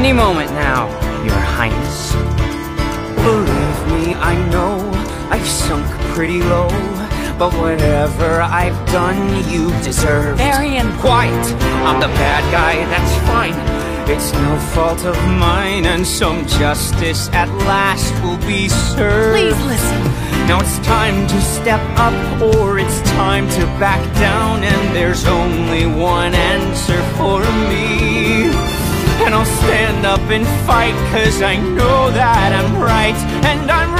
any moment now, Your Highness. Believe me, I know I've sunk pretty low, but whatever I've done, you deserve. Varian! Quiet! I'm the bad guy, that's fine. It's no fault of mine, and some justice at last will be served. Please listen. Now it's time to step up, or it's time to back down, and there's only one answer for me. And I'll stand up and fight, 'cause I know that I'm right, and I'm